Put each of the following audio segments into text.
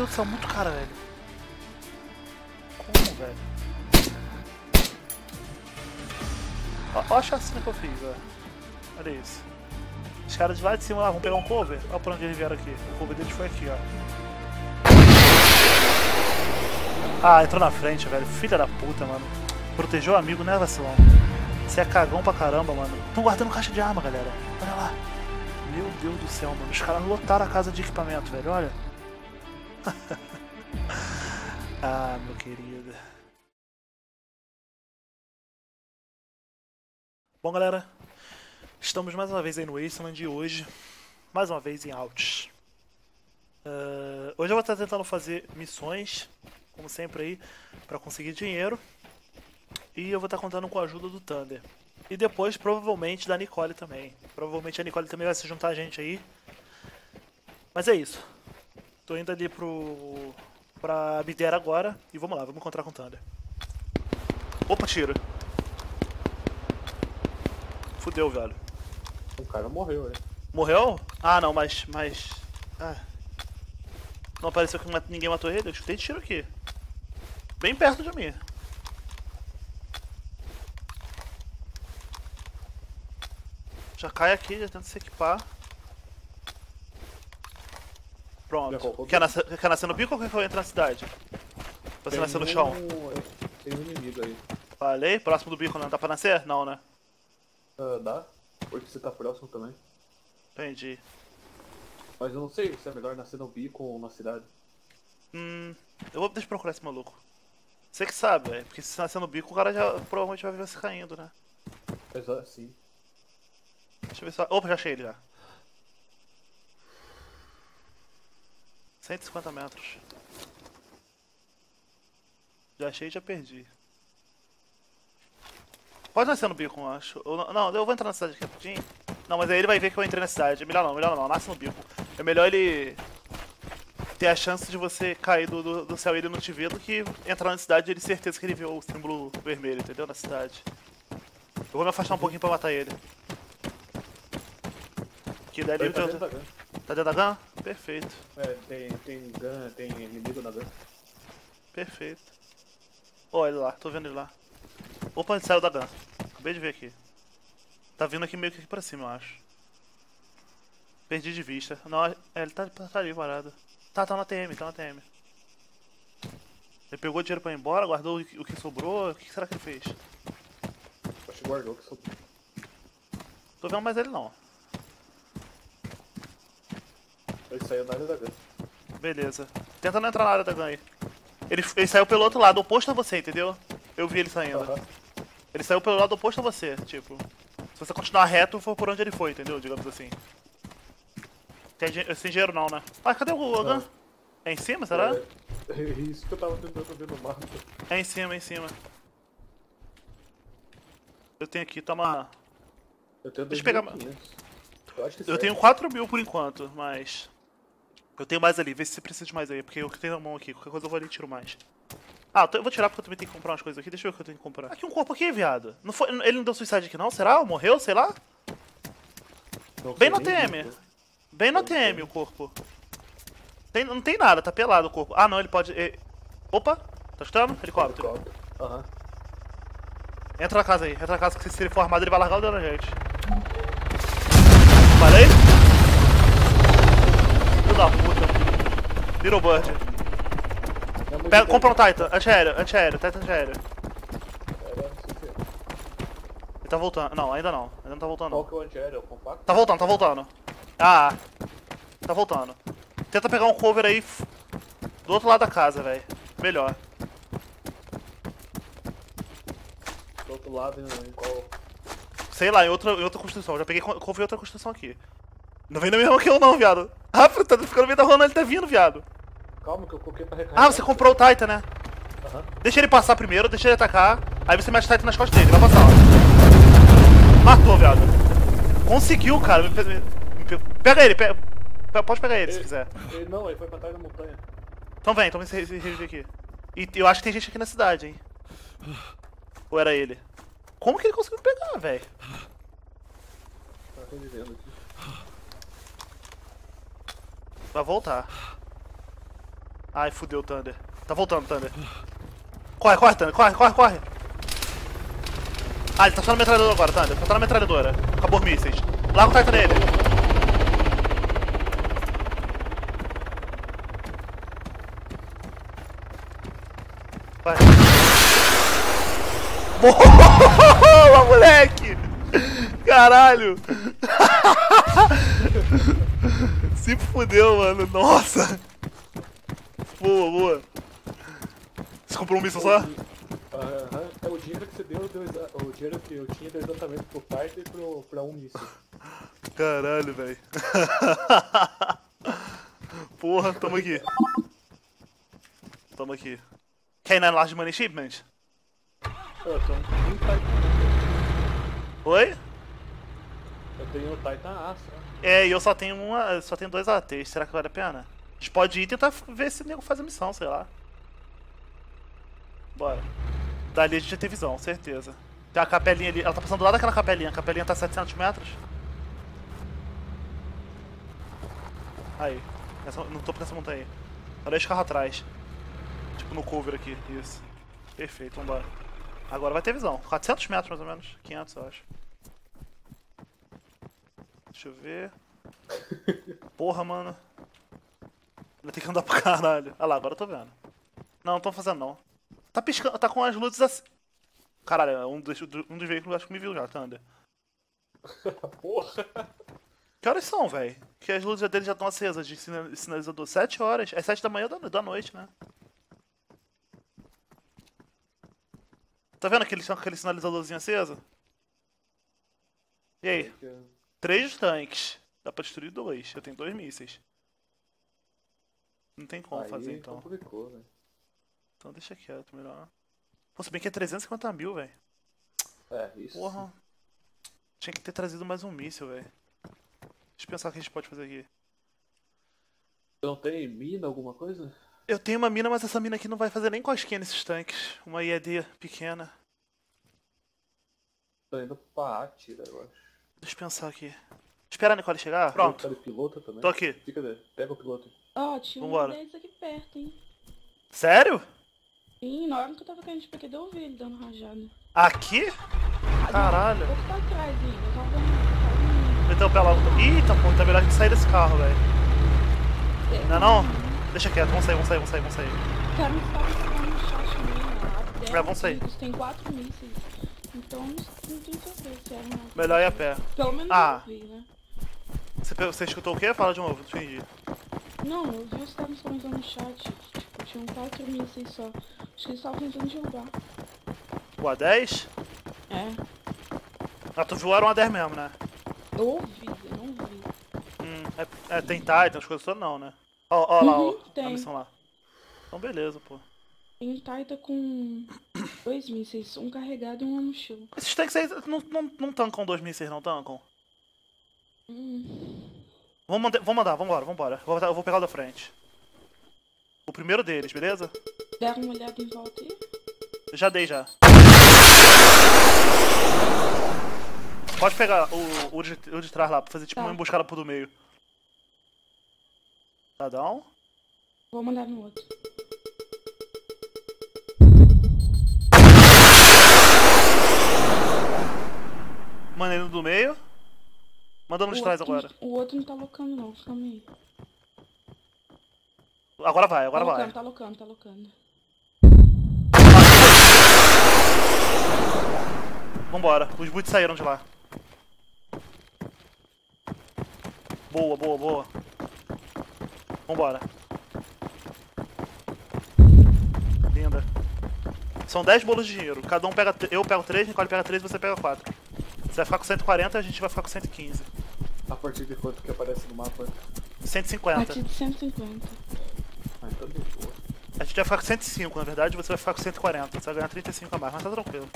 Deus do céu, muito cara, velho. Como, velho? Olha a chacina que eu fiz, velho. Olha isso. Os caras de lá de cima lá vão pegar um cover. Olha pra onde eles vieram aqui. O cover deles foi aqui, ó. Ah, entrou na frente, velho. Filha da puta, mano. Protegeu o amigo, né, vacilão? Você é cagão pra caramba, mano. Tão guardando caixa de arma, galera. Olha lá. Meu Deus do céu, mano. Os caras lotaram a casa de equipamento, velho. Olha. Ah, meu querido. Bom, galera. Estamos mais uma vez aí no Wasteland de hoje. Mais uma vez em Alts. Hoje eu vou estar tentando fazer missões, como sempre aí, pra conseguir dinheiro. E eu vou estar contando com a ajuda do Thunder. E depois, provavelmente, da Nicole também. Provavelmente a Nicole também vai se juntar a gente aí. Mas é isso. Tô indo ali pra Bidera agora. E vamos lá, vamos encontrar com o Thunder. Opa, tiro. Fudeu, velho. O cara morreu, né? Morreu? Ah, não, mas... Ah. Não apareceu que ninguém matou ele? Eu chutei de tiro aqui. Bem perto de mim. Já cai aqui, já tenta se equipar. Pronto. Quer nascer no bico ou quer que eu entre na cidade? Pra você nascer no chão. Tem um inimigo aí. Falei, próximo do bico não dá pra nascer? Não, né? Dá, porque você tá próximo também. Entendi. Mas eu não sei se é melhor nascer no bico ou na cidade. Deixa eu procurar esse maluco. Você que sabe, velho. Porque se nascer no bico, o cara já provavelmente vai ver você caindo, né? Exato, sim. Deixa eu ver só. Opa, já achei ele já. 150 metros. Já achei e já perdi. Pode nascer no bico, eu acho. Não, eu vou entrar na cidade aqui rapidinho. Não, mas aí ele vai ver que eu entrei na cidade. É melhor não. Nasce no bico. É melhor ele ter a chance de você cair do céu e ele não te ver do que entrar na cidade e ele certeza que ele viu o símbolo vermelho, entendeu? Na cidade. Eu vou me afastar um pouquinho pra matar ele. Que dali Tá dentro da gun. Tá dentro da gun? Perfeito. Tem gun, tem inimigo na gun. Perfeito. Olha ele lá, tô vendo ele lá. Opa, ele saiu da gun. Acabei de ver aqui. Tá vindo aqui meio que aqui pra cima, eu acho. Perdi de vista. Não, ele tá ali parado. Tá na TM, tá na TM. Ele pegou o dinheiro pra ir embora, guardou o que sobrou. O que será que ele fez? Acho que guardou o que sobrou. Tô vendo mais ele não. Ele saiu da área da gun. Beleza. Tenta não entrar na área da gun aí. Ele saiu pelo outro lado, oposto a você, entendeu? Eu vi ele saindo. Ele saiu pelo lado oposto a você, tipo. Se você continuar reto, for por onde ele foi, entendeu? Digamos assim. Sem dinheiro não, né? Ah, cadê o gun? É em cima, será? É isso que eu tava tentando ver no mapa. É em cima, é em cima. Eu tenho aqui, toma... Eu tenho Deixa eu pegar... 2.500. Eu acho que Eu serve. tenho 4.000 por enquanto, mas... Eu tenho mais ali, vê se você precisa de mais aí, porque eu que tenho na mão aqui, qualquer coisa eu vou ali e tiro mais. Ah, eu vou tirar porque eu também tenho que comprar umas coisas aqui, deixa eu ver o que eu tenho que comprar. Aqui um corpo aqui, viado. Não foi, ele não deu suicide aqui não, será? Morreu, sei lá? Bem no TM. Bem no TM o corpo. Não tem nada, tá pelado o corpo. Ah não, ele pode... Opa, tá escutando? Helicóptero. Aham. Entra na casa aí, entra na casa que se ele for armado ele vai largar o dedo na gente. Falei? Filho da puta. Little Bird. Compra um Titan, antiaéreo, Titan antiaéreo. Ele tá voltando. Não, ainda não tá voltando. Qual que é o antiaéreo? É o compacto? Tá voltando. Ah, tá voltando. Tenta pegar um cover aí do outro lado da casa, velho. Melhor. Do outro lado, em qual? Sei lá, em outra construção. Já peguei cover em outra construção aqui. Não vem na mesma que eu não, viado. Ah, tá ficando no meio da rua, não, ele tá vindo, viado. Calma que eu coloquei pra recarregar. Ah, você comprou o Titan, né? Aham. Deixa ele passar primeiro, deixa ele atacar. Aí você mete o Titan nas costas dele, vai passar, ó. Matou, viado. Conseguiu, cara. Pega ele, pode pegar ele se quiser. Não, ele foi pra trás da montanha. Então vem se reviver aqui. E eu acho que tem gente aqui na cidade, hein. Ou era ele? Como que ele conseguiu pegar, velho? Tá revivendo aqui. Vai voltar. Ai, fudeu o Thunder. Tá voltando, Thunder. Corre, corre, Thunder. Corre, corre, corre. Ah, ele tá só na metralhadora agora, Thunder. Tá na metralhadora. Acabou os mísseis. Larga o Titan nele. Vai. Boa, moleque! Caralho! Se fudeu, mano. Nossa! Boa, boa. Você comprou um míssil só? É o dinheiro que você deu, o dinheiro que eu tinha deu exatamente pro Titan e pra um míssil. Caralho, velho. Porra, tamo aqui. Tamo aqui. Quer ir na Large Money Shipment? Eu tenho um Titan. Oi? Eu tenho um Titan A, só. É, e eu só tenho dois ATs. Será que vale a pena? A gente pode ir e tentar ver se o nego faz a missão, sei lá. Bora. Dali a gente já tem visão, certeza. Tem a capelinha ali. Ela tá passando do lado daquela capelinha. A capelinha tá a 700 metros. Aí. No topo dessa montanha aí. Olha esse carro atrás. Tipo no cover aqui. Isso. Perfeito, vambora. Agora vai ter visão. 400 metros mais ou menos. 500 eu acho. Deixa eu ver. Porra, mano. Vai ter que andar pra caralho. Ah lá, agora eu tô vendo. Não tô fazendo não. Tá piscando, tá com as luzes assim. Caralho, um dos veículos acho que me viu já, Thunder. Porra! Que horas são, velho? Que as luzes dele já estão acesas de sinalizador. 7 horas. É 7 da manhã ou da noite, né? Tá vendo aquele sinalizadorzinho aceso? E aí? 3 tanques. Dá pra destruir 2. Eu tenho 2 mísseis. Não tem como Aí fazer então. complicou, velho. Então deixa quieto, melhor. Pô, se bem que é 350 mil, velho. É, isso. Porra. Tinha que ter trazido mais um míssil, velho. Deixa eu pensar o que a gente pode fazer aqui. Você não tem mina, alguma coisa? Eu tenho uma mina, mas essa mina aqui não vai fazer nem cosquinha nesses tanques. Uma IED pequena. Tô indo pra Átila, eu acho. Deixa eu pensar aqui. Espera a Nicole chegar. Pronto. Tá de piloto também? Tô aqui. Fica daí. Pega o piloto. Ó, tinha um Vambora. deles aqui perto, hein? Sério? Sim, na hora que eu tava caindo de paraquedas, eu ouvi ele dando rajada. Aqui? Caralho. Eu tô atrás ainda, eu tava vendo. Meteu o pé logo. Eita, pô, tá melhor que sair desse carro, velho. Não é não? Deixa quieto, vamos sair. O cara não sabe se tá no chat mesmo, né? Vamos sair. Tem 4 mísseis. Então não tenho certeza se era uma... Melhor ir a pé. Pelo menos Ah. eu vi, né? Você escutou o quê? Fala de novo, não entendi. Não, eu vi os caras comentando no chat. Tipo, tinham 4 mísseis só. Acho que eles estavam tentando derrubar. O A10? É. Ah, tu viu era um A10 mesmo, né? Eu ouvi, eu não vi. Tem Titan, as coisas todas não, né? Ó lá, ó. Tem. A missão lá. Então beleza, pô. Tem um Titan com 2 mísseis, um carregado e um no chão. Esses tanques aí não tancam 2 mísseis, não tancam? Vamos mandar, vambora. Eu vou pegar o da frente. O primeiro deles, beleza? Deram uma olhada em volta aí? Eu já dei já. Pode pegar o de trás lá, pra fazer tipo Tá. uma emboscada por do meio. Tá down? Vou mandar no outro. Mandei no do meio. Mandando no de trás agora. O outro não tá locando não, calma aí. Agora vai. Tá locando. Vambora, os boots saíram de lá. Boa. Vambora. Linda. São 10 bolos de dinheiro. Cada um pega. Eu pego 3, Nicole pega 3 e você pega 4. Você vai ficar com 140 e a gente vai ficar com 115. A partir de quanto que aparece no mapa? A 150. partir de 150. Ah, então de boa. A gente vai ficar com 105, na verdade, você vai ficar com 140. Você vai ganhar 35 a mais, mas tá tranquilo.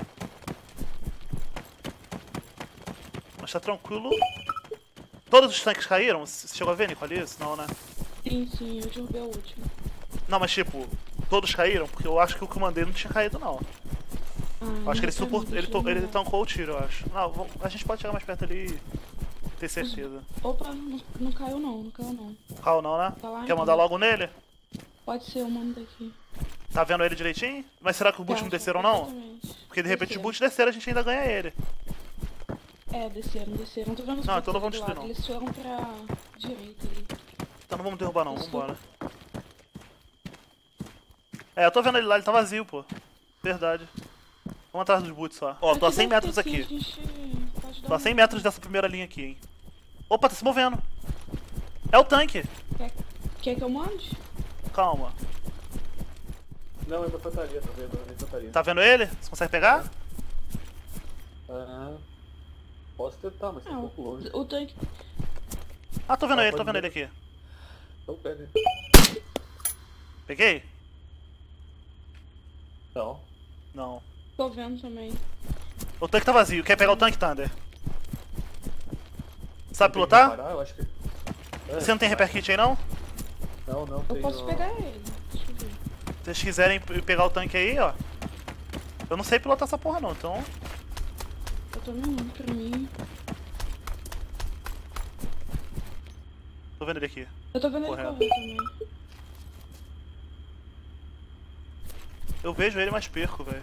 Mas tá tranquilo. Todos os tanques caíram? Você chegou a ver, Nicole, isso? Não, né? Sim, eu derrubei o último. Não, mas tipo, todos caíram? Porque eu acho que o que eu mandei não tinha caído, não. Eu acho que ele tancou o tiro, eu acho. Não, a gente pode chegar mais perto ali e ter certeza. Opa, não caiu não. Cal não, né? Tá lá Quer mandar ainda. logo nele? Pode ser o mano daqui. Tá vendo ele direitinho? Mas será que o boot não desceram não? Exatamente. Porque de repente o Desceram. boot desceram, a gente ainda ganha ele. É, desceram. Tô vendo os Não, bots então não vamos ali do destruir, lado. não. Eles foram pra direita ali. Então não vamos derrubar não, Isso. vambora. É, eu tô vendo ele lá, ele tá vazio, pô. Verdade. Vamos atrás dos boots só. Ó, tô a 100 deve ter metros aqui. A gente pode dar Tô a 100 metros dessa primeira linha aqui, hein. Opa, tá se movendo. É o tanque. Quer que eu mande? Calma. Não, é uma infantaria, tá vendo? É infantaria. Tá vendo ele? Você consegue pegar? Aham. Posso tentar, mas tá um Não. pouco longe. O tanque. Ah, tô vendo Ah, ele, tô pode vendo ele ver. aqui. Então pega. Peguei? Não. Não. Tô vendo também. O tanque tá vazio. Quer pegar o tanque, Thunder? Sabe Tem que pilotar? reparar, eu acho que... É, Você não tem repair kit aí, não? Não, não Eu tem. posso pegar ele. Deixa eu ver. Se vocês quiserem pegar o tanque aí, ó. Eu não sei pilotar essa porra não, então... Eu tô olhando pra mim. Tô vendo ele aqui. Eu tô vendo ele Correto. correr também. Eu vejo ele, mas perco, velho.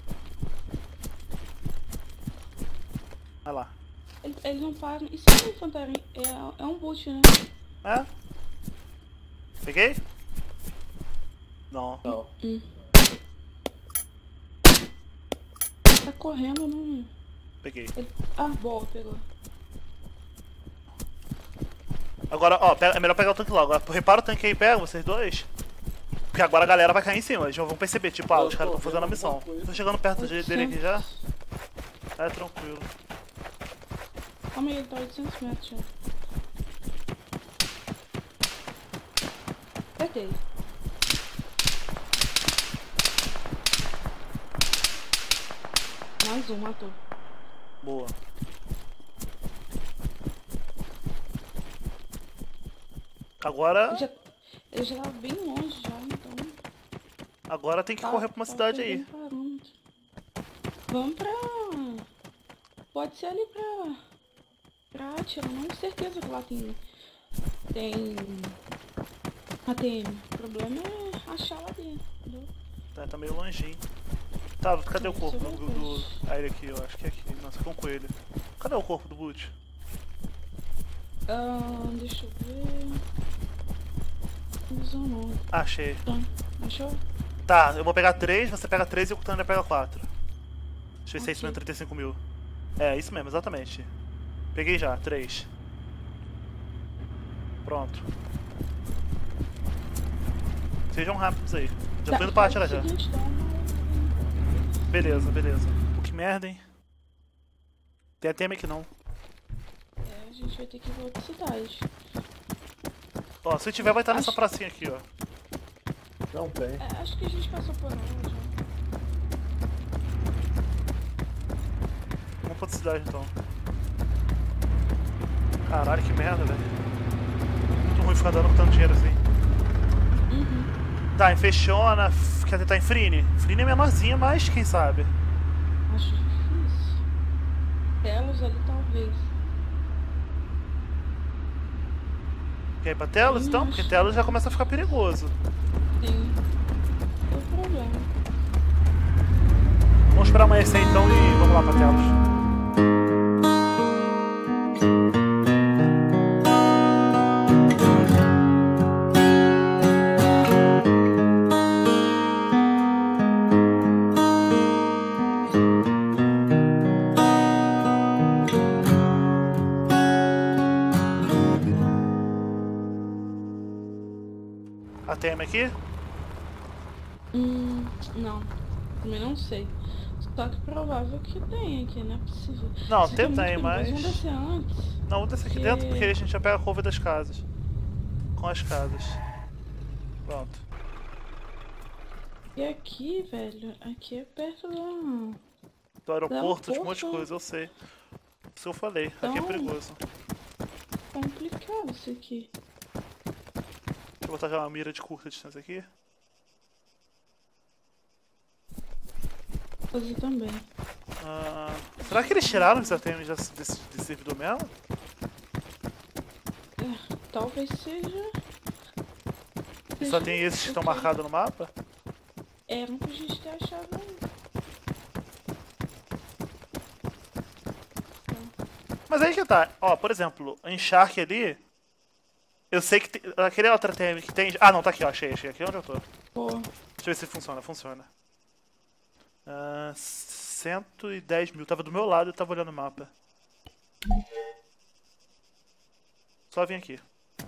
Vai lá. Eles não param. Isso é infantaria. É um boot, né? É? Peguei? Não. Não. Tá correndo, não. Peguei. Ah, boa, pegou. Agora, ó, é melhor pegar o tanque logo. Agora, repara o tanque aí, pega vocês dois. Porque agora a galera vai cair em cima. Eles já vão perceber, tipo, ah, os caras estão fazendo a missão. Tô chegando perto dele aqui já. É, tranquilo. Calma aí, ele tá a 800 metros já. Apertei. Mais um, matou. Boa. Agora, Ele já tava bem longe já, então. agora tem que correr pra uma cidade aí. perdendo parâmetro. Vamos pra. Pode ser ali pra Átila, não tenho certeza que lá tem ATM. O problema é achar lá dentro, entendeu? Tá meio longinho. Tá, cadê o corpo Isso é do... Ah, ele aqui, eu acho que é aqui. Nossa, ficou um coelho. Cadê o corpo do boot? Deixa eu ver. Não usou não. Achei. Tá, achou? Tá, eu vou pegar 3, você pega 3 e o Thunder pega 4. Deixa eu ver se é isso Ok. mesmo, 35 mil. É, isso mesmo, exatamente. Peguei já, 3. Pronto. Sejam rápidos aí. Já tô indo pra atirar já. Seguinte, dá uma... Beleza, beleza. Pô, que merda, hein? Tem ATM aqui não. a gente vai ter que ir pra outra cidade. Ó, se tiver vai estar nessa Acho- pracinha aqui, ó. Não tem. Acho que a gente passou por ela já. Vamos pra outra cidade então. Caralho, que merda, velho. Muito ruim ficar dando tanto dinheiro assim. Tá, em Fechona, quer tentar em Frine? Frine é menorzinha, mas quem sabe? Acho difícil. Telos ali talvez. Quer ir pra Telos então? Porque Telos já começa a ficar perigoso. Sim. Não tem problema. Vamos esperar amanhecer então e vamos lá pra Telos. ATM aqui? Não. Também não sei. Só que provável que tem aqui, não é possível. Não, Se tem, for muito tem, mas... perigoso, vamos descer antes. Não, vou descer aqui Porque- dentro porque a gente já pega a couve das casas. Com as casas. Pronto. E aqui, velho, aqui é perto da... Do aeroporto, de um monte de aeroporto. coisa, eu sei. Isso eu falei, aqui é Então- perigoso. complicado isso aqui. Deixa eu botar já uma mira de curta distância aqui. Fazer também. Ah, será que eles tiraram os ATMs desse servidor mesmo? Talvez seja... Só tem esses que estão marcados no mapa? Era um pra gente ter achado um. Mas aí que tá. Ó, por exemplo, em Shark ali, eu sei que tem, aquele outro TM que tem... Ah, não, tá aqui, ó, achei. Aqui é onde eu tô. Pô, Deixa eu ver se funciona. 110 mil. Tava do meu lado e tava olhando o mapa. Só vim aqui.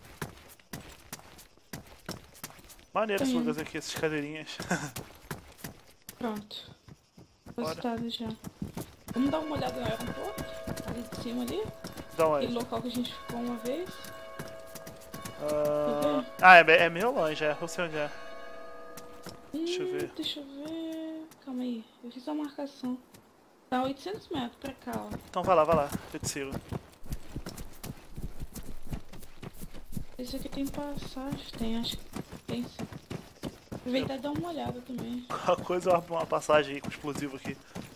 Maneiro esses lugares aqui, essas cadeirinhas. pronto. Bora. Gostado já. Vamos dar uma olhada no aeroporto? Ali de cima ali? Dá uma Aquele olhada. local que a gente ficou uma vez. É meio longe, é. Eu sei onde é. Deixa eu ver. Deixa eu ver. Calma aí. Eu fiz a marcação. Tá 800 metros pra cá, ó. Então vai lá. Eu te sigo. Esse aqui tem passagem. Tem, acho que tem sim. Aproveitar e dar uma olhada também. Qualquer coisa, uma passagem aí com explosivo aqui.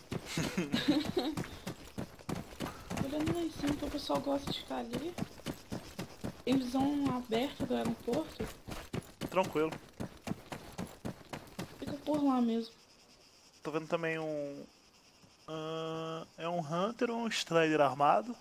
Olhando lá em cima, que o pessoal gosta de ficar ali. Tem visão aberta do aeroporto. Tranquilo. Fica por lá mesmo. Tô vendo também é um Hunter ou um Strider armado?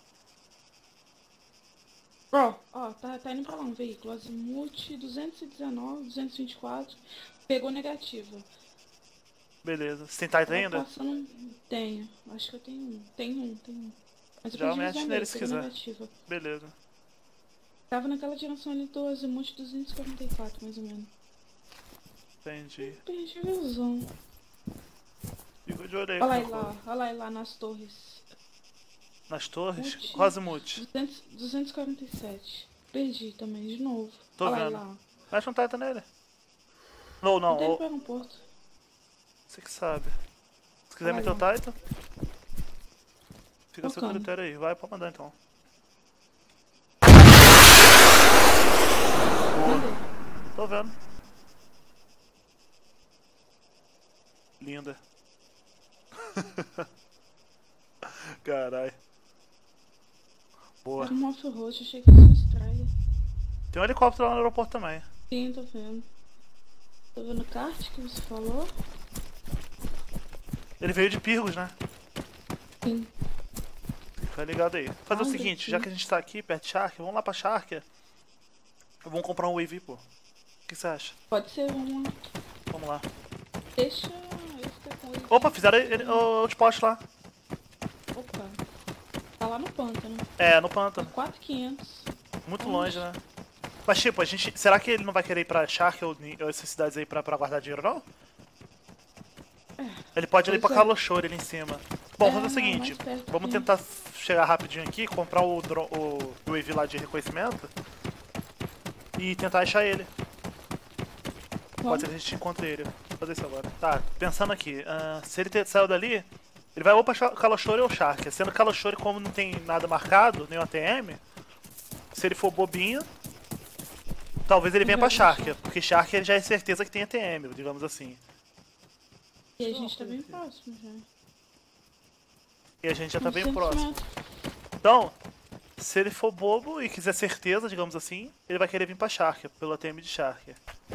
Ó, tá indo pra lá um veículo. Azimuth 219, 224. Pegou negativa. Beleza. Você tem Titan ainda? Passando... Tenho. Acho que eu tenho um. Tem um. Mas eu Já perdi mete visão nele dele, se pegou quiser. negativa. Beleza. Tava naquela direção ali do Azimuth 244, mais ou menos. Entendi. Perdi visão. Fico de olho aí. Olha lá nas torres. Nas torres? Mute. Quase mute. 247. Perdi também, de novo. Tô Olha vendo. lá. Mexe um Titan nele. Não, Não tem ou- para um porto. Você que sabe. Se quiser Vai meter o lá. Titan, fica a seu Tocando. critério aí. Vai, pode mandar então. Cadê? Tô vendo. Linda. Carai. Boa. Era um off-road, achei que era um Strider. Tem um helicóptero lá no aeroporto também. Sim, tô vendo. Tô vendo o kart que você falou. Ele veio de Pirgos, né? Sim. Fica ligado aí. Vou fazer o Olha seguinte, aqui. já que a gente tá aqui perto de Shark, vamos lá pra Shark. Vamos comprar um Wave, pô. O que você acha? Pode ser uma. Vamos lá. Deixa eu ficar com ele. Opa, fizeram o outpost lá. Opa. Tá lá no pântano. É, no pântano. 4.500. Muito Onde? longe, né? Mas tipo, a gente. Será que ele não vai querer ir pra Shark ou essas cidades aí pra guardar dinheiro, não? Ele pode ir ali pra Pois é. Kaloshore ali em cima. Bom, vamos fazer o não, seguinte. mais perto Vamos aqui. tentar chegar rapidinho aqui, comprar o Wave lá de reconhecimento. E tentar achar ele. Pode ser que a gente encontre ele. Vou fazer isso agora. Tá, pensando aqui. Se ele saiu dali, ele vai ou pra Kaloshore ou Shark. Sendo Kaloshore, como não tem nada marcado, nem ATM, se ele for bobinho, talvez ele venha pra Shark. Porque Shark ele já é certeza que tem ATM, digamos assim. E a gente tá bem próximo já. E a gente já tá bem 800 próximo. metros. Então, se ele for bobo e quiser certeza, digamos assim, ele vai querer vir pra Shark, pelo ATM de Shark.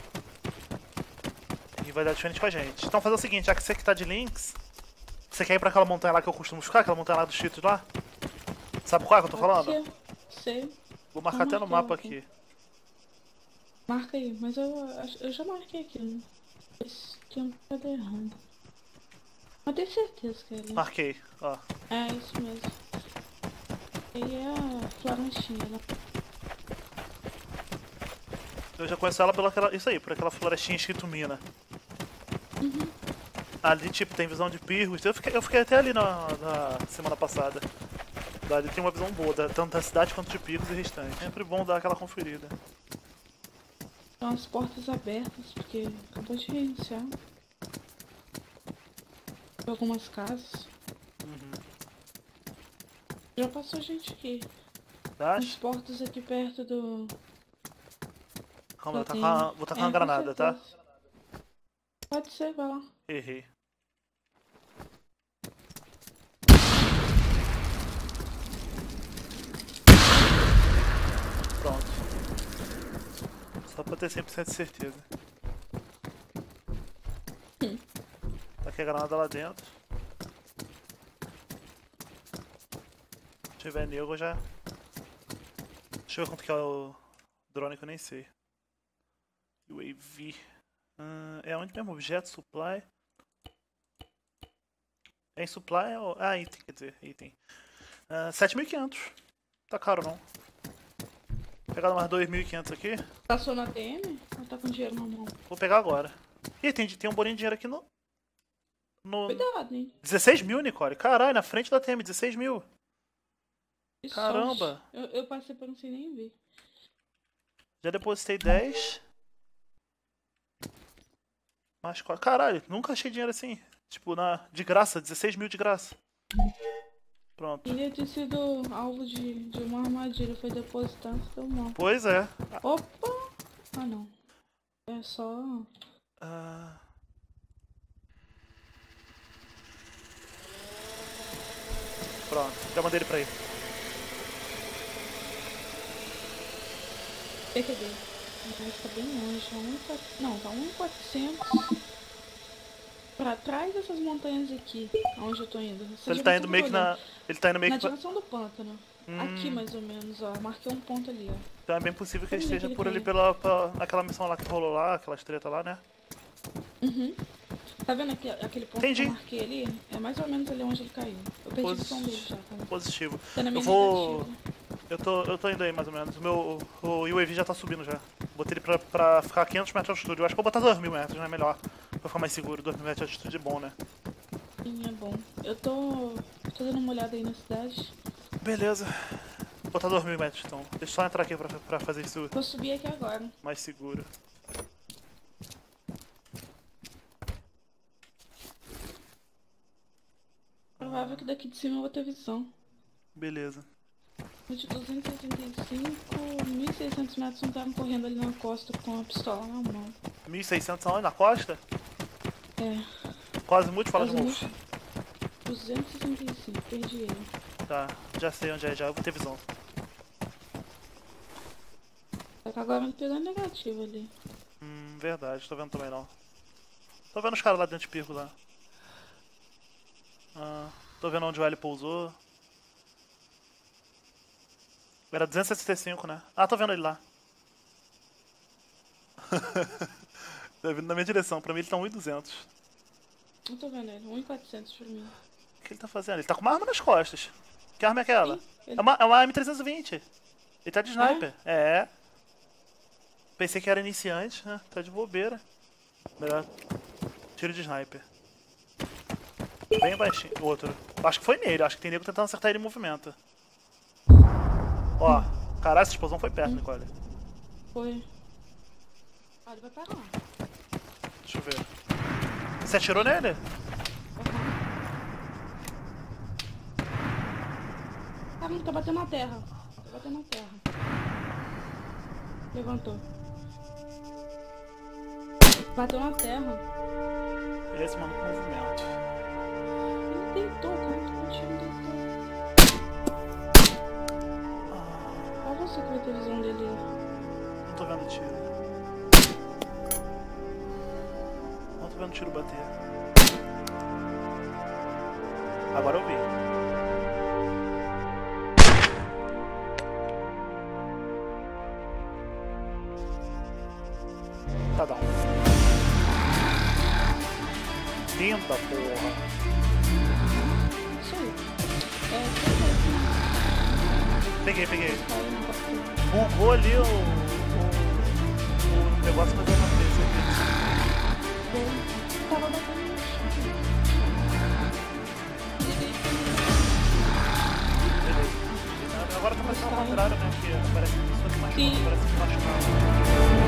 E vai dar diferente pra gente. Então fazer o seguinte, já que você que tá de links, você quer ir pra aquela montanha lá que eu costumo ficar, aquela montanha lá dos Cheetos lá? Sabe qual é que eu tô Pode falando? ser. Sei. Vou marcar até no mapa marquei aqui. Marca aí, mas eu já marquei aqui. Né? Esse aqui não tá errado. Mas tenho certeza que é ali. Marquei, ó. É isso mesmo. Aí é a florestinha. Eu já conheço ela isso aí, por aquela florestinha escrito mina. Ali, tipo, tem visão de Pirgos. Eu fiquei até ali na semana passada. Ali tem uma visão boa, tanto da cidade quanto de Pirgos e restante. Sempre bom dar aquela conferida. Estão as portas abertas, porque acabou de reiniciar. Algumas casas. Já passou gente aqui. As Acha? portas aqui perto do... Calma, Só tem- vou tacar uma com granada, tá? certeza. Pode ser, vai lá. Errei. Pronto. Só pra ter 100% de certeza. Tá aqui a granada lá dentro. Se tiver nego eu já... Deixa eu ver quanto que é o drone que eu nem sei. UAV. É onde mesmo? Objeto, supply. É em supply ou... Ah, item, quer dizer, item. 7.500. Tá caro não. Vou pegar mais 2.500 aqui. Passou na ATM ou tá com dinheiro na mão? Vou pegar agora. Ih, tem um bolinho de dinheiro aqui no... Cuidado, hein? 16 mil, Nicole. Caralho, na frente da TM, 16 mil. Que Caramba. sorte. Eu passei pra não sei nem ver. Já depositei 10. Mais 4. Caralho, nunca achei dinheiro assim. Tipo, de graça, 16 mil de graça. Pronto. Ia ter sido alvo de uma armadilha. Foi depositar, se deu mal. Pois é. Opa! Ah, não. É só... Pronto, já mandei ele pra ir. Peguei. Mas tá bem longe. Não, tá 1.400. Pra trás dessas montanhas aqui, onde eu tô indo. Ele tá indo meio que na... Ele tá indo meio Na que... direção do pântano. Aqui mais ou menos, ó. Marquei um ponto ali, ó. Então é bem possível que ele Onde é esteja que ele por ali caiu? naquela missão lá que rolou lá, aquelas treta lá, né? Uhum. Tá vendo aquele ponto Entendi. que eu marquei ali? É mais ou menos ali onde ele caiu. Eu perdi a visão dele já, tá? Positivo. Tá na minha Eu vou... negativa. Eu tô indo aí mais ou menos. O UAV já tá subindo já. Botei ele pra ficar a 500 metros de altitude. Eu acho que vou botar 2.000 metros, né? Melhor. Pra ficar mais seguro. 2.000 metros de altitude é bom, né? Sim, é bom. Eu tô dando uma olhada aí na cidade. Beleza. Vou botar 2.000 metros então. Deixa eu só entrar aqui pra fazer isso Vou subir aqui agora. mais seguro. Provável que daqui de cima eu vou ter visão. Beleza. De 265, 1.600 metros não estavam correndo ali na costa com a pistola na mão. 1.600 aonde? Na costa? É. Quase muito, fala de novo. 265, perdi ele. Tá, já sei onde é já. Eu vou ter visão. Só que agora eu não pegou negativo ali. Verdade. Tô vendo também não. Tô vendo os caras lá dentro de Pirgo lá. Tô vendo onde o L pousou. Era 265, né? Ah, tô vendo ele lá. Tá vindo na minha direção. Pra mim ele tá 1.200. Não tô vendo ele, 1.400 pra mim. O que ele tá fazendo? Ele tá com uma arma nas costas. Que arma é aquela? Sim, ele- É uma M320. Ele tá de sniper. É. Pensei que era iniciante, né? Tá de bobeira. Melhor. Tiro de sniper. Bem baixinho. Outro. Acho que foi nele. Acho que tem nego tentando acertar ele em movimento. Ó. Caralho, essa explosão foi perto, Nicole. Foi. Ah, ele vai parar. Deixa eu ver. Você atirou nele? Caramba, tá batendo na terra. Tá batendo na terra. Levantou. Bateu na terra. Esse mano com movimento. Ele deitou, cara. O tiro deitou. Qual você que vai ter visão dele? Não tô vendo tiro. Não tô vendo tiro bater. Agora eu vi. Tá down. Linda porra. Isso aí. Peguei. Caiu na batida. Bugou ali o negócio, mas eu matei esse aqui. Tava batendo no chão. Beleza. Agora tá parecendo ao contrário, né? Que aparece pessoa que machucou, Sim. parece que machucado.